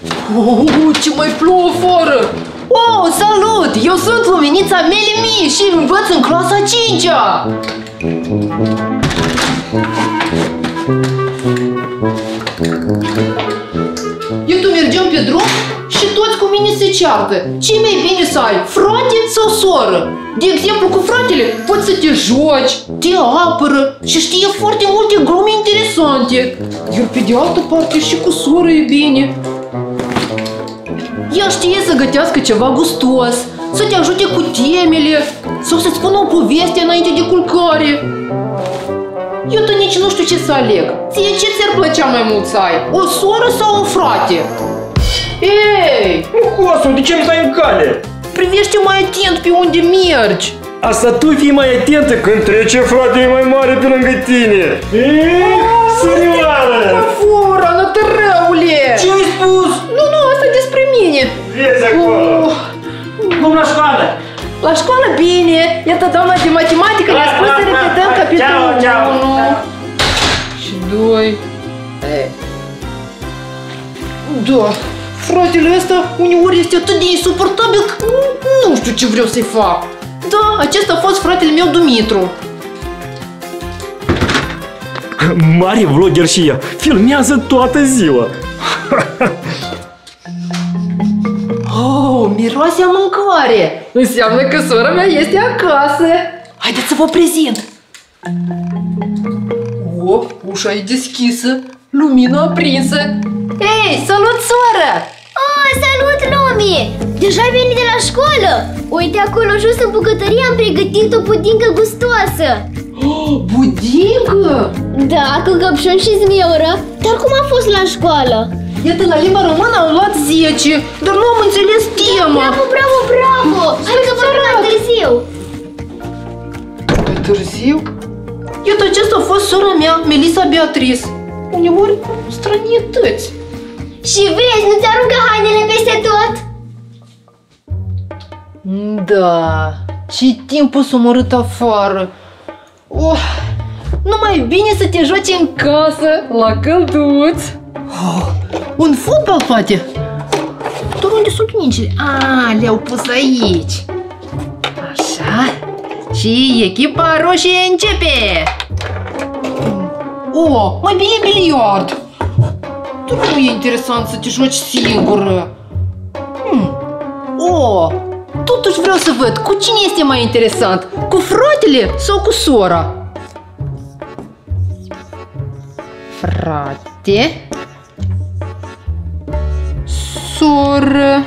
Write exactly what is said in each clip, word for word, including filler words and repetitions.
Oh, ce mai plouă afară! Oh, salut! Eu sunt Luminița Melimi și învăț în clasa a cincea! Eu tu mergeam pe drum și toți cu mine se ceartă. Ce mai bine să ai, frate sau soră? De exemplu, cu fratele poți să te joci, te apără și știe foarte multe glume interesante. Iar pe de altă parte și cu soră e bine. Ea știe să gătească ceva gustos, să te ajute cu temele sau să-ți spună o poveste înainte de culcare. Eu tot nici nu știu ce să aleg. Ție ce ți-ar plăcea mai mult să ai? O soră sau un frate? Ei! Cosu, de ce îmi stai în cale? Privește mai atent pe unde mergi. Asta tu fii mai atentă când trece fratele mai mare pe lângă tine. Eee, surioară! Fura, nătărăule! Ce ai spus? Nu, nu, asta e despre mine. Vezi acolo. Oh. Cum la școală? La școală bine. Iată doamna de matematică ne-a spus să repetăm capitolul unu și doi. Da, fratele ăsta uneori este atât de insuportabil că nu știu ce vreau să-i fac. Da, acesta a fost fratele meu Dumitru. Mare vlogger și ea, filmează toată ziua. Oh, miroase a mâncare. Înseamnă că sora mea este acasă. Haideți să vă prezint. Oh, ușa e deschisă, lumina aprinsă. Hei, salut, soră! Oh, salut, Lumi! Deja ai venit de la școală? Uite, acolo jos în bucătărie am pregătit o pudincă gustoasă. Oh, budincă? Da, cu căpșun și zmiură. Dar cum a fost la școală? Iată, la limba română am luat zece, dar nu am înțeles tema. Bravo, bravo, bravo! Hai că vorbim mai târziu. Mai târziu? Iată, aceasta a fost sora mea, Melissa Beatrice. Uneori stranietăți. Și vezi, nu-ți aruncă hainele peste tot? Da, ce timpul s-a omorât afară. Oh, numai bine să te joci în casă, la călduț. Oh, un fotbal, poate? Dar unde sunt mingile? Ah, le-au pus aici. Așa. Și echipa roșie începe. Oh, mai bine biliard. Dar nu e interesant să te joci singură. Hmm. Oh, totuși vreau să văd cu cine este mai interesant, cu fratele sau cu sora? Frate, soră.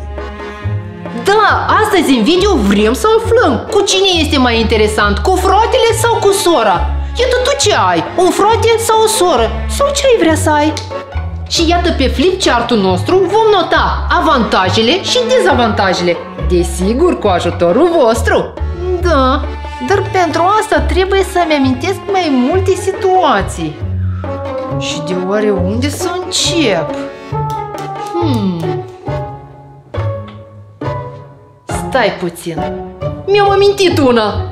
Da, astăzi în video vrem să aflăm cu cine este mai interesant, cu fratele sau cu sora. Iată tu ce ai, un frate sau o soră, sau ce ai vrea să ai. Și iată pe flipchart-ul nostru vom nota avantajele și dezavantajele, desigur cu ajutorul vostru. Da, dar pentru asta trebuie să-mi amintesc mai multe situații. Și de oare unde să încep? Hmm. Stai puțin, mi-am amintit una.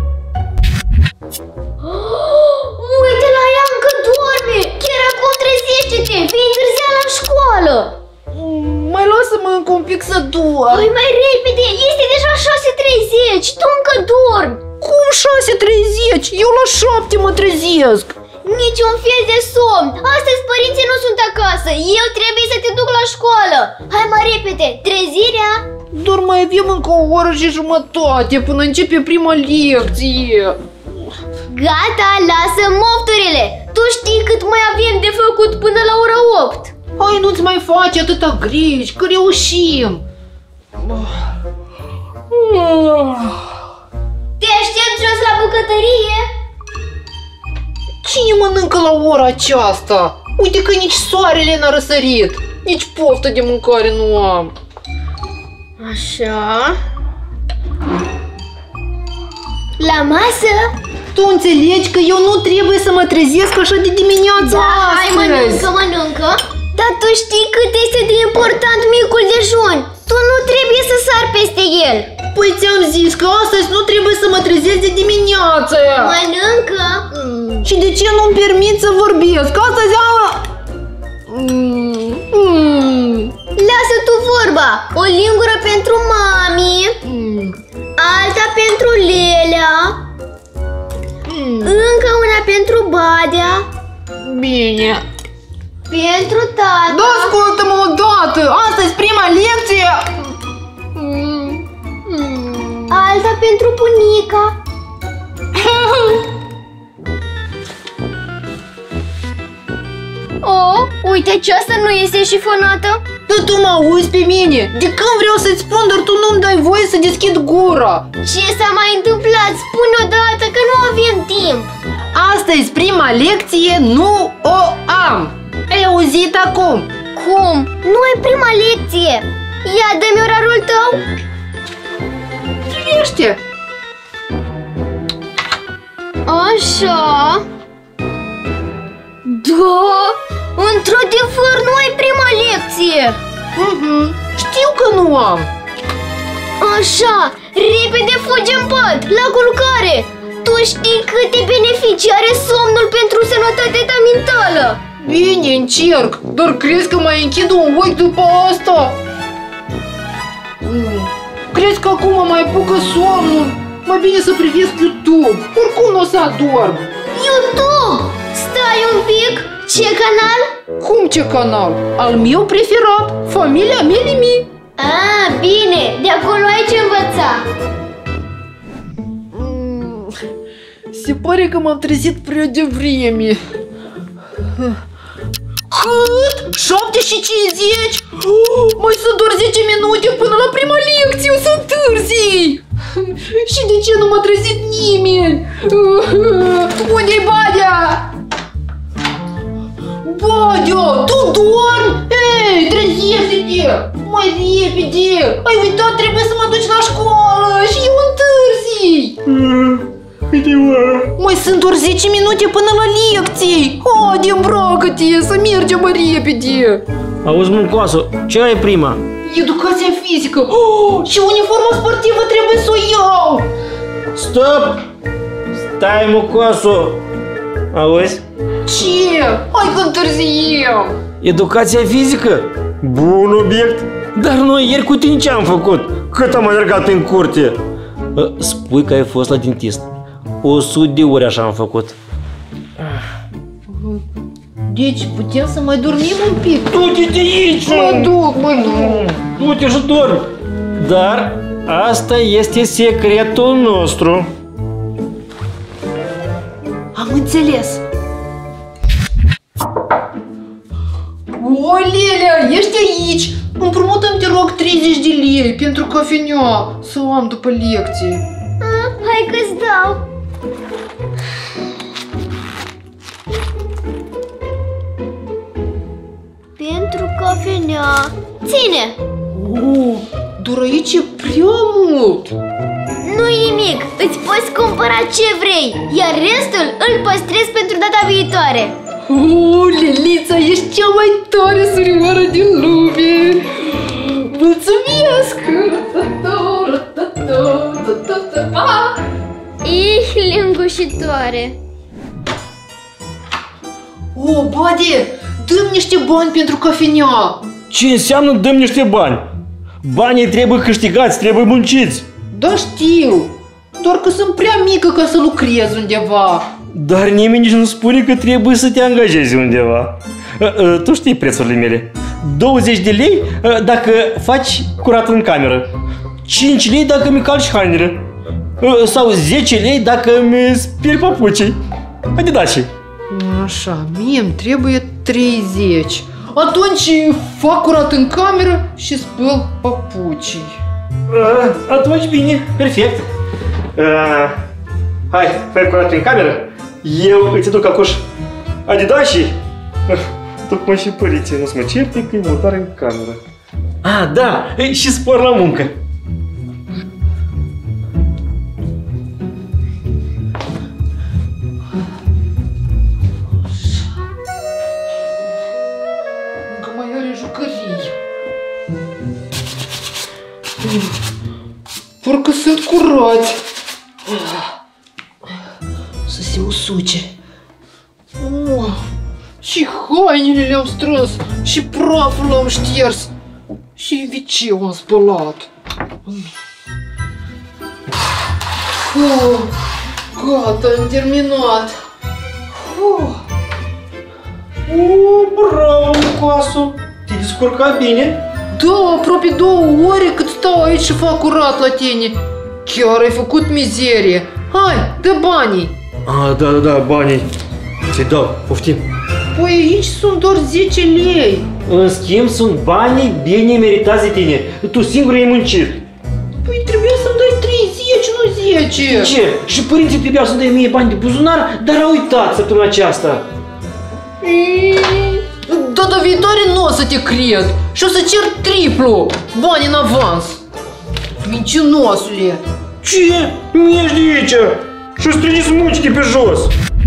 Uite la ea, încă doarme! Chiar acum trezește-te! Vei întârzia la școală! Mai lasă-mă încă un pic să doar. Hai mai repede! Este deja șase treizeci! Tu încă dormi! Cum șase treizeci? Eu la șapte mă trezesc. Niciun fel de somn! Astăzi părinții nu sunt acasă! Eu trebuie să te duc la școală! Hai mai repede! Trezirea! Doar mai avem încă o oră și jumătate până începe prima lecție. Gata, lasă mofturile! Tu știi cât mai avem de făcut până la ora opt. Hai, nu-ți mai faci atâta griji, că reușim. Te aștept jos la bucătărie? Cine mănâncă la ora aceasta? Uite că nici soarele n-a răsărit, nici poftă de mâncare nu am. Așa. La masă? Tu înțelegi că eu nu trebuie să mă trezesc așa de dimineață Da, astăzi. hai mănâncă, mănâncă. Dar tu știi cât este de important micul dejun. Tu nu trebuie să sari peste el. Păi ți-am zis că astăzi nu trebuie să mă trezesc de dimineață. Mănâncă. Mm. Și de ce nu-mi permit să vorbesc? Astăzi am... Mm. Mm. vorba. O lingură pentru mami, Mm. alta pentru Lelea, Mm. încă una pentru Badea, Bine. pentru tata. Da, ascultă-mă odată! Asta-i prima lecție! Mm. Mm. Alta pentru bunica. Oh, uite ce asta nu este șifonată. Dar tu mă auzi pe mine? De când vreau să-ți spun, dar tu nu-mi dai voie să deschid gura. Ce s-a mai întâmplat? Spune odată că nu avem timp. Asta-i prima lecție, nu o am. Ai auzit acum? Cum? Nu e prima lecție. Ia, dă-mi orarul tău. Privește. Așa. Da, într-adevăr nu e prima lecție. Mhm. Știu că nu am. Așa, repede fugi în pat, la culcare. Tu știi câte beneficii are somnul pentru sănătatea ta mentală. Bine, încerc. Dar crezi că mai închid un ochi după asta? Mm. Crezi că acum mai apucă somnul? Mai bine să privesc YouTube. Oricum nu o să adorm. YouTube! Stai un pic, ce canal? Cum ce canal? Al meu preferat, Familia Melimi. Ah, bine, de acolo ai ce învăța. Mm. Se pare că m-am trezit prea devreme. Cât? șapte și cincizeci? Oh, mai sunt doar zece minute până la prima lecție, o să întârzi! Și de ce nu m-a trezit nimeni? Unde-i Badea? Badea, tu dormi? Ei, trezește-te! Mai repede! Ai uitat, trebuie să mă duci la școală și eu întârzi! Câte ora? Mai sunt doar zece minute până la lecții! Haide, îmbracă-te, să mergem mai repede! Auzi, Muncoasă, ce ai prima? Educația fizică! Oh, și uniforma sportivă trebuie să o iau! Stop! Stai, Muncoasă! Auzi? Ce? Hai că întârziem! Educația fizică? Bun obiect! Dar noi ieri cu tine ce am făcut? Cât am alergat în curte? Spui că ai fost la dentist. O sută de ori așa am făcut. Deci putem să mai dormim un pic? Du-te de aici! Mă duc, mă duc! Du-te și dormi! Dar asta este secretul nostru. Am înțeles! O, Lelea, ești aici! Împrumută-mi, te rog, treizeci de lei pentru cafenea să o am după lecție. Ah, hai că-ți dau. Pentru cafenea. Ține! Oh, doar aici e prea mult! Nu-i nimic, îți poți cumpăra ce vrei, iar restul îl păstrezi pentru data viitoare. Oh, Lelița, ești cea mai tare surioară din lume! Mulțumesc! Ih, lingușitoare. Oh, Bade, dă-mi niște bani pentru cafenea! Ce înseamnă dăm niște bani? Banii trebuie câștigați, trebuie munciți. Da, știu, doar că sunt prea mică ca să lucrez undeva. Dar nimeni nici nu spune că trebuie să te angajezi undeva. Tu știi prețurile mele. douăzeci de lei dacă faci curat în cameră. cinci lei dacă mi calci hainele. Sau zece lei dacă mi speli papucii. Haide, daci. Așa, mie îmi trebuie treizeci. Atunci fac curat în cameră și spăl papucii. Atunci bine, perfect. Hai, fai curat în cameră. Eu îți duc acuș Adidașii. Tocmai și părinții nu-ți mă certe că e mutare în cameră. Ah, da, și spor la muncă. Încă mai are jucării. Parcă sunt curați. Să se usuce. Oh, și hainele le-am strâns și praful l-am șters. Și viceu am spălat. Uf, gata, am terminat. Uf. O, bravo, Lucasu! Te-ai descurcat bine? Da, aproape două ore cât stau aici și fac curat la tine. Chiar ai făcut mizerie. Hai, dă banii. A, da, da, da, banii. Ți-i dau, poftim. Păi aici sunt doar zece lei. În schimb, sunt banii bine meritați de tine. Tu singur ai muncit. Păi trebuia să-mi dai treizeci, nu zece. Ce? Și părinții trebuiau să dai mie bani de buzunar, dar au uitat săptămâna aceasta. Data viitoare nu o să te cred și o să cer triplu bani în avans. Mincinosule. Ce? Nu ești de aici! Și-ți trimis muncii de pe jos!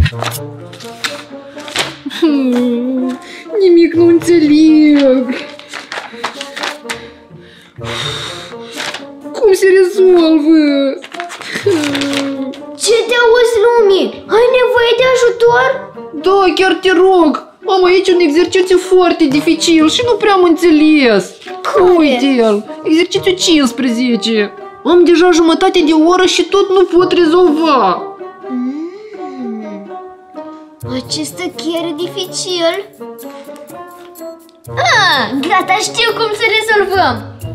Hmm, nimic nu înțeleg. Cum se rezolvă? Ce te auzi, Lumi? Ai nevoie de ajutor? Da, chiar te rog. Am aici un exercițiu foarte dificil și nu prea am înțeles. Uite-l, exercițiul cincisprezece. Am deja jumătate de oră și tot nu pot rezolva. Mm. Acesta chiar e dificil. Ah, gata, știu cum să rezolvăm.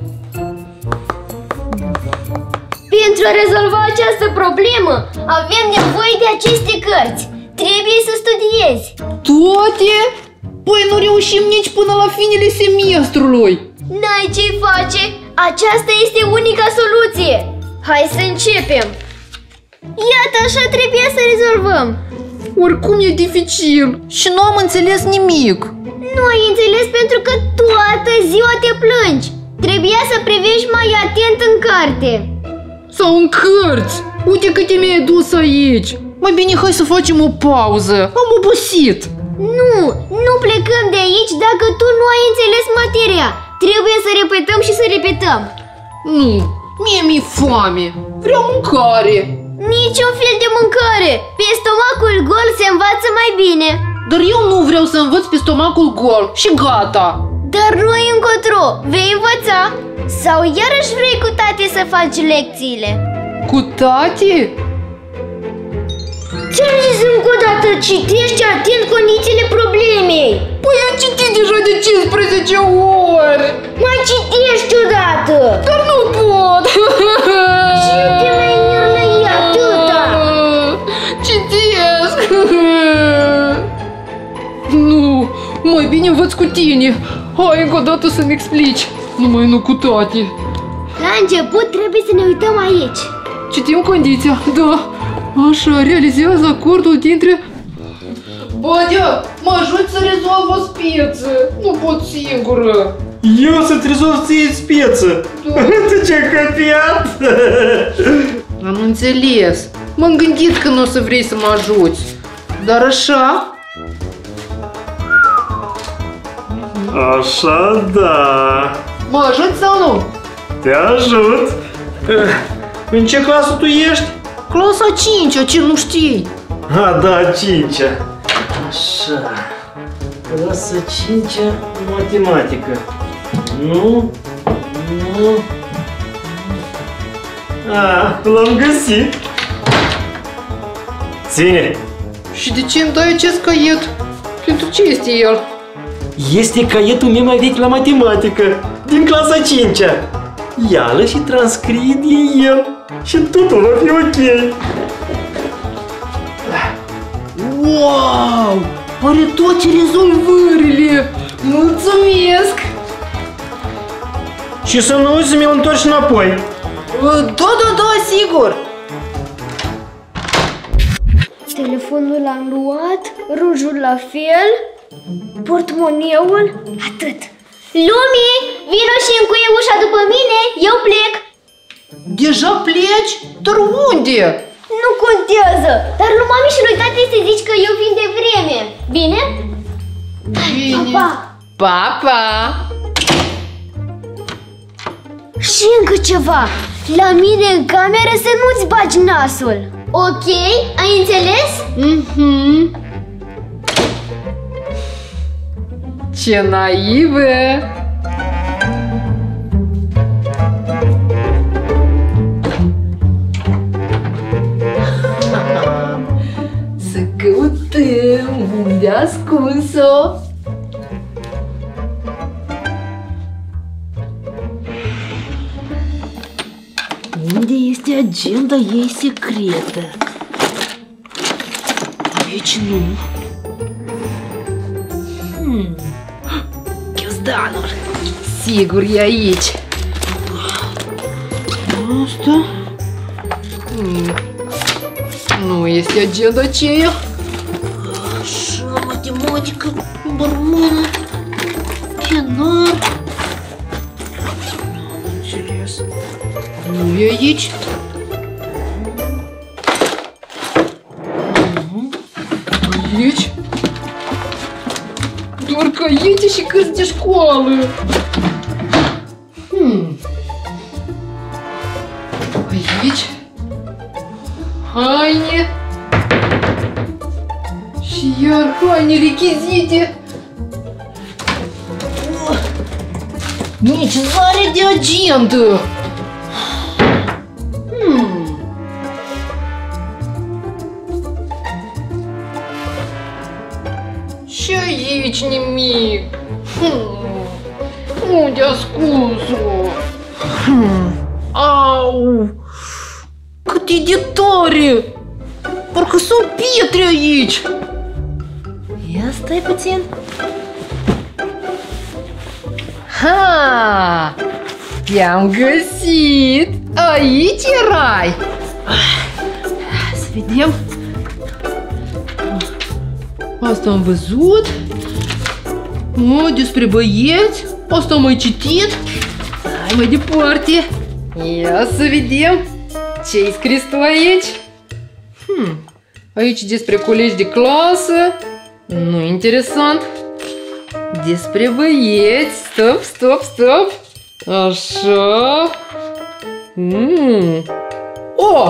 Pentru a rezolva această problemă, avem nevoie de aceste cărți. Trebuie să studiezi. Toate? Păi nu reușim nici până la finele semestrului. N-ai ce-i face? Aceasta este unica soluție. Hai să începem. Iată, așa trebuie să rezolvăm. Oricum e dificil și nu am înțeles nimic. Nu ai înțeles pentru că toată ziua te plângi. Trebuia să privești mai atent în carte. Sau în cărți. Uite câte mi-ai dus aici. Mai bine hai să facem o pauză. Am obosit. Nu, nu plecăm de aici dacă tu nu ai înțeles materia. Trebuie să repetăm și să repetăm. Nu, mie mi-e foame. Vreau mâncare. Niciun fel de mâncare. Pe stomacul gol se învață mai bine. Dar eu nu vreau să învăț pe stomacul gol și gata. Dar nu ai încotro. Vei învăța? Sau iarăși vrei cu tati să faci lecțiile? Cu tati? Ce-am zis încă o dată? Citești atent condițiile problemei. Păi am citit deja de cincisprezece ori. Mai citești odată. Dar nu pot. Și nu te mai înărlăi atâta. Citesc. Nu, mai bine învăț cu tine. Hai încă o dată să-mi explici. Numai nu cu tati. La început trebuie să ne uităm aici. Citim condiția, da. Așa, realizează acordul dintre... Badea, mă ajut să rezolv o speță. Nu pot singură. Eu să-ți rezolv ție speță. Da. Tu ce-ai copiat? Am înțeles. M-am gândit că nu o să vrei să mă ajuți. Dar așa... Așa, da. Mă ajut sau nu? Te ajut. În ce clasă tu ești? Clasa cincea, ce nu știi? A, da, cincea. Așa. Clasa cincea, matematică. Nu, nu. A, l-am găsit. Ține. Și de ce îmi dai acest caiet? Pentru ce este el? Este caietul meu mai vechi la matematică, din clasa cincea. Ia-l și transcrie din el și totul va fi ok. Wow! Are toate rezolvările! Mulțumesc! Și să nu uiți să mi-l întorci înapoi. Da, da, da, sigur! Telefonul l-am luat, rujul la fel, portmoneul, atât. Lumi, vino și încuie ușa după mine, eu plec. Deja pleci? Dar unde? Nu contează, dar lui mami și lui tati să zici că eu vin de vreme, bine? Bine. Pa, Pa, pa! și încă ceva, la mine în cameră să nu-ți bagi nasul. Ok? Ai înțeles? Mhm. Ce naivă! ascuns-o. Unde este agenda ei secretă? Aici nu. Hmm. Ghiozdanul. Sigur e aici. Asta? Hmm. Nu este agenda aceea. Așa, matematică, barmană, chenar. Înțeles. Nu e aici. Aici? Doar caiete și cărți de școală. Hmm. Aici? Haine. Și iar haine, rechizite. Nici zare de agendă. Hmm. Și aici nimic. Hmm. Unde ascuns-o? Hmm. Au! Cât e de tare! Parcă sunt pietre aici! Ia stai puțin! Ha! Te-am găsit! Aici erai! Să vedem! Asta am văzut! O, despre băieți! Asta am mai citit! Hai mai departe! Ia să vedem! Ce-ai scris tu aici? Hmm, aici despre colegi de clasă. Nu interesant. Despre băieți. Stop, stop, stop. Așa. Hmm. Oh!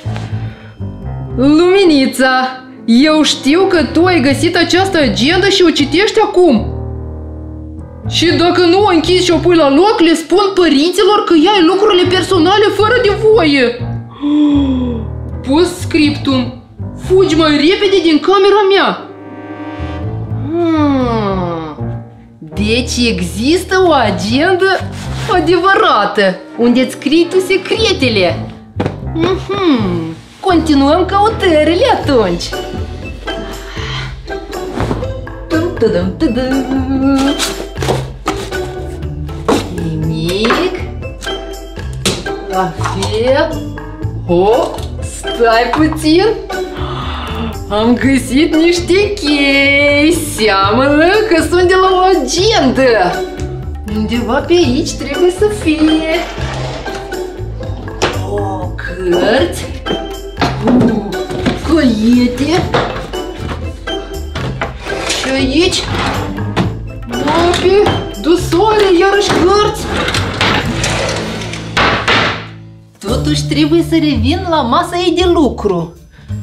Luminița! Eu știu că tu ai găsit această agendă și o citești acum. Și dacă nu o închizi și o pui la loc, le spun părinților că ai lucrurile personale fără de voie. Post-scriptum. Fugi mai repede din camera mea. Hmm. Deci există o agendă adevărată, unde-ți scrii tu secretele. Mm-hmm. Continuăm căutările atunci. Tum-tum, tum-tum. Nimic. La fel. Oh, stai puțin. Am găsit niște chei. Seamănă că sunt de la o agendă. Undeva pe aici trebuie să fie. Oh, cărți. Uh, caiete. Și aici mape, dosare, iarăși cărți. Totuși trebuie să revin la masa ei de lucru.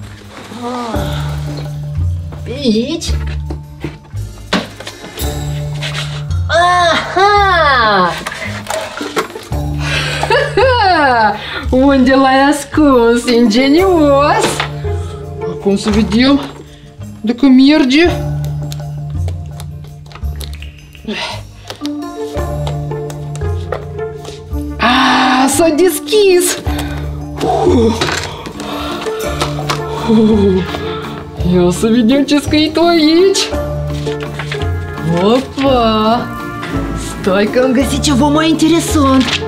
Pe aici. Aha! Unde l-ai ascuns, ingenios? Acum să vedem dacă merge. Ah, s-a deschis! Uh. Uh. Ia să vedem ce scrii tu aici. Opa! Stai că am găsit ceva mai interesant.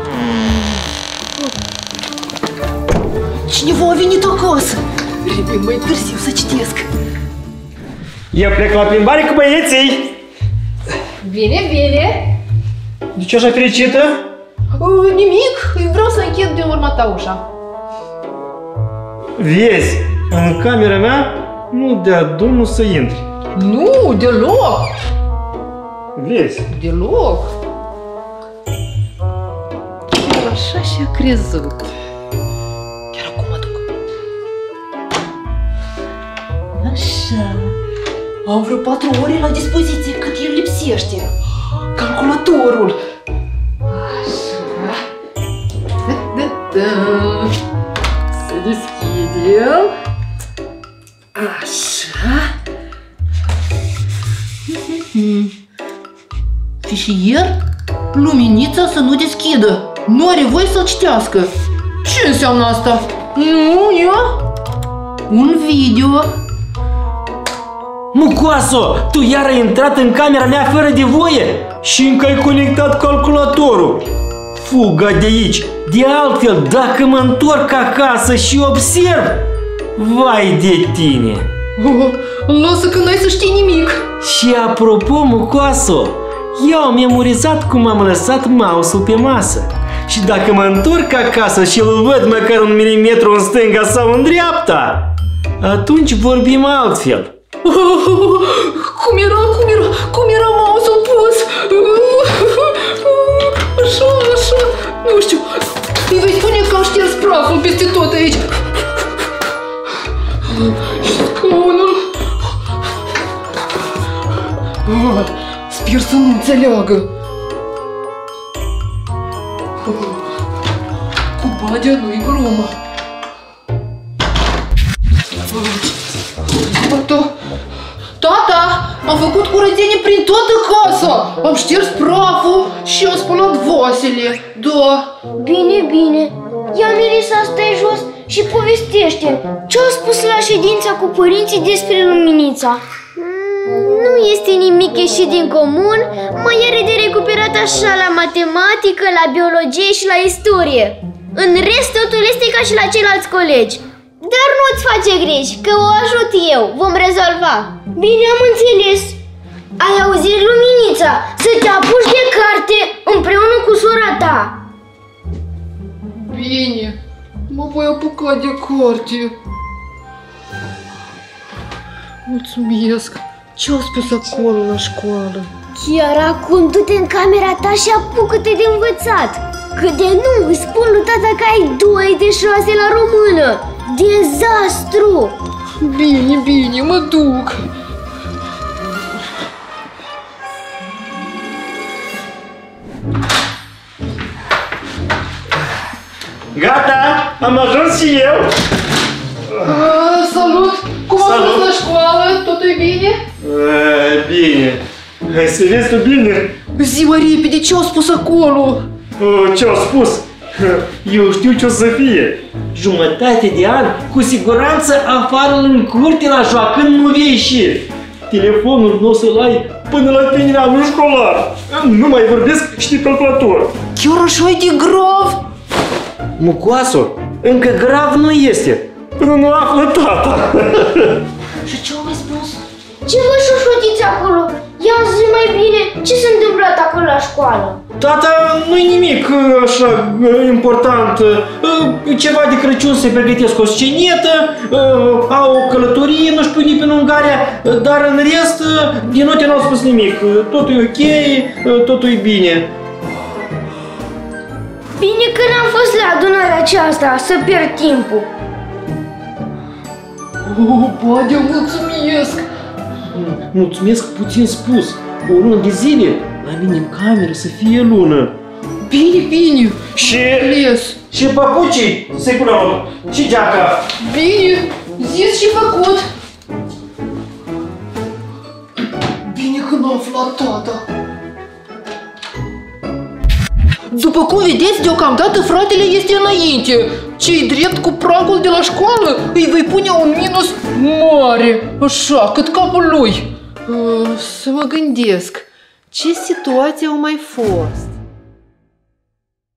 Cineva a venit acasă. Revin mai târziu să citesc. Eu plec la plimbare cu băieții. Bine, bine. De ce așa fericită? Uh, nimic, vreau să închid din urma ta ușa. Vezi, în camera mea nu dea drumul să intri. Nu, deloc. Vezi? Deloc. Chiar așa și-a crezut. Chiar acum mă duc. Așa. Am vreo patru ore la dispoziție cât el lipsește. Calculatorul. Așa. Da, da, da. Să deschidem. Așa. Și ieri luminița să nu deschidă. Nu are voie să-l citească. Ce înseamnă asta? Nu, eu? Un video. Mucoaso, tu iar ai intrat în camera mea fără de voie și încă ai conectat calculatorul. Fuga de aici. De altfel, dacă mă întorc acasă și observ, vai de tine. Oh, lasă că n-ai să știi nimic. Și apropo, Mucoaso, eu am memorizat cum am lăsat mouse-ul pe masă. Și dacă mă întorc acasă și îl văd măcar un milimetru în stânga sau în dreapta, atunci vorbim altfel. Oh, cum era, cum era, cum era mouse-ul pus? Așa, așa, nu știu. Îi vei spune că am șters praful peste tot aici. Și scaunul. Ah, sper să nu înțeleagă. Cu Badea nu-i glumă. Tata, tata, am făcut curățenie prin toată casa. Am șters praful și am spălat vasele. Da. Bine, bine. Ia, Melissa, stai jos și povestește. Ce-au spus la ședința cu părinții despre luminița? Nu este nimic ieșit din comun, mai are de recuperat așa la matematică, la biologie și la istorie. În rest, totul este ca și la ceilalți colegi. Dar nu-ți face griji, că o ajut eu, vom rezolva. Bine, am înțeles. Ai auzit, Luminița, să te apuci de carte împreună cu sora ta. Bine, mă voi apuca de carte. Mulțumesc. Ce-au spus acolo la școală? Chiar acum du-te în camera ta și apucă-te de învățat. Că de nu îi spun lui tata că ai doi de șase la română. Dezastru! Bine, bine, mă duc. Gata, am ajuns și eu. Uh, salut! Cum a fost la școală? Totul e bine? Uh, bine. Hai să vezi tu bine. Zi-mă repede, ce au spus acolo? Uh, ce au spus? Eu știu ce o să fie. Jumătate de an, cu siguranță afară în curte la joacă, nu vei ieși. Telefonul nu o să-l ai până la venirea anului școlar. Nu mai vorbesc și de calculator. Chiar așa e de grav? Mucoaso, încă grav nu este. Până nu află tata. Și ce au mai spus? Ce vă șușotiți acolo? Ia zi mai bine, ce s-a întâmplat acolo la școală? Tata, nu-i nimic așa important. Ceva de Crăciun se pregătesc o scenetă, au o călătorie, nu știu, prin Ungaria, dar în rest, din note n-au spus nimic. Totul e ok, totul e bine. Bine că n-am fost la adunarea aceasta, să pierd timpul. Oh, Badea, mulțumesc! Mulțumesc puțin spus. O lună de zile, la mine în cameră să fie lună. Bine, bine! Și... Les. Și papucii, să-i punem, și geaca. Bine, zis și făcut. Bine că n-a aflat tata. După cum vedeți, deocamdată fratele este înainte. Ce-i drept, cu pragul de la școală îi voi pune un minus mare, așa, cât capul lui. Uh, să mă gândesc, ce situații au mai fost?